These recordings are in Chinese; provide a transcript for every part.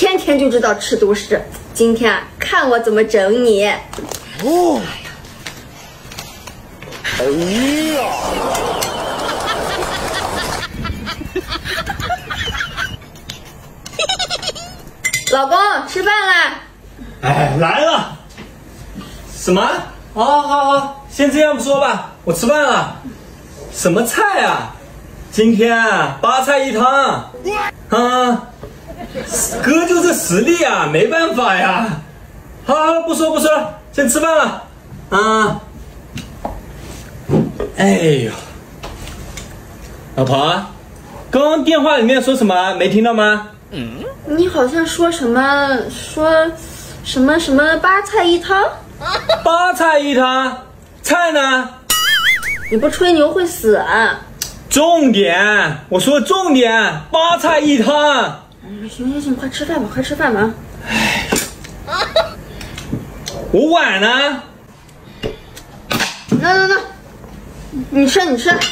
天天就知道吃独食，今天啊，看我怎么整你！哦，哎呀！老公，吃饭啦！ 哎，来了。什么？好，先这样说吧，我吃饭了。什么菜啊？今天啊，8菜1汤。啊，哥就这实力啊，没办法呀。好，不说了，先吃饭了。啊。哎呦，老婆，刚刚电话里面说什么？没听到吗？ 你好像说什么8菜1汤 ？8菜1汤，菜呢？ 你不吹牛会死啊！ 重点，我说重点，8菜1汤。 行，快吃饭吧， 哎，我碗呢？ 那，你吃。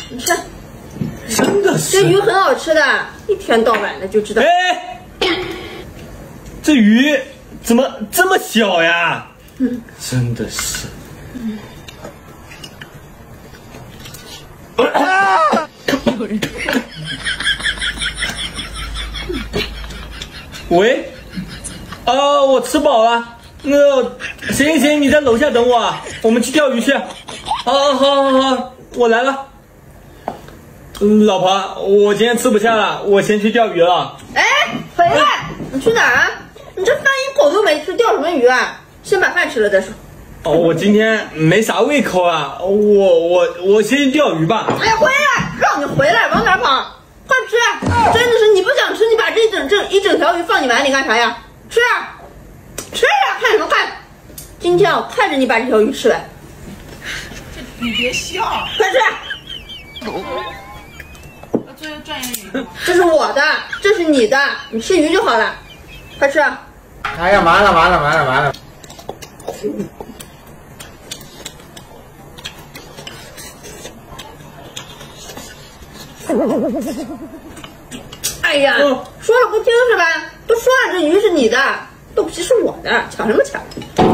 真的是， 这鱼很好吃的，一天到晚的就知道。 哎，这鱼怎么这么小呀？真的是。喂，我吃饱了。行，你在楼下等我，我们去钓鱼去。好，我来了。老婆，我今天吃不下了，我先去钓鱼了。 哎，回来！你去哪儿啊？你这饭一口都没吃，钓什么鱼啊？先把饭吃了再说。 我今天没啥胃口啊，我先去钓鱼吧。 哎，回来！让你回来，往哪跑？快吃！真的是你不想吃，你把这一整条鱼放你碗里干啥呀？吃呀，看什么看？今天我看着你把这条鱼吃了。 你别笑， 快吃！这是我的，这是你的，你吃鱼就好了，快吃！ 哎呀，完了！ 哎呀，说了不听是吧？都说了，这鱼是你的，豆皮是我的，抢什么抢？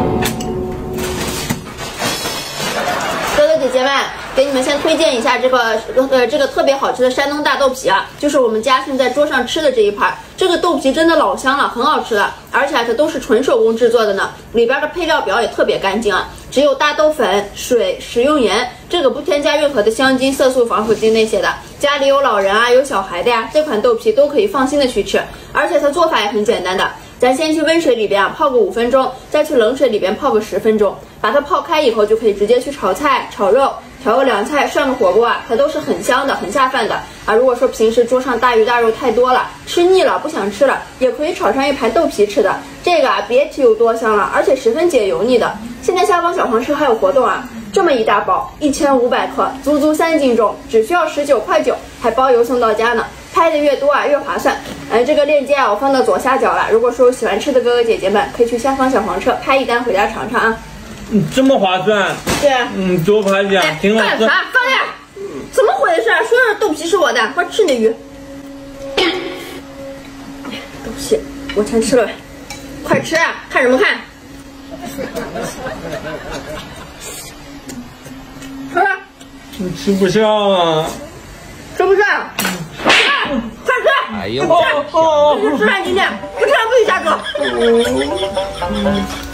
哥哥姐姐们，给你们先推荐一下这个特别好吃的山东大豆皮啊，就是我们家现在桌上吃的这一盘。这个豆皮真的老香了，很好吃的，而且它都是纯手工制作的呢。里边的配料表也特别干净啊，只有大豆粉、水、食用盐，这个不添加任何的香精、色素、防腐剂那些的。家里有老人啊，有小孩的呀，这款豆皮都可以放心的去吃，而且它做法也很简单的。咱先去温水里边泡个5分钟，再去冷水里边泡个10分钟，把它泡开以后就可以直接去炒菜、炒肉，调个凉菜、涮个火锅啊，它都是很香的、很下饭的啊。如果说平时桌上大鱼大肉太多了，吃腻了不想吃了，也可以炒上一盘豆皮吃的。这个啊，别提有多香了，而且十分解油腻的。现在下方小黄车还有活动啊，这么一大包1500克，足足3斤重，只需要19.9块，还包邮送到家呢。拍的越多啊，越划算。这个链接啊，我放到左下角了。如果说有喜欢吃的哥哥姐姐们，可以去下方小黄车拍一单回家尝尝啊。 这么划算？ 对。 多拍点，挺好吃。 干啥？放下！怎么回事？说是豆皮是我的，快吃你的鱼。豆皮，我全吃了，快吃啊！看什么看？吃吧。 你吃不下啊？ 吃不下？快吃！ 哎呦， 吃饭今天不吃了不许下课。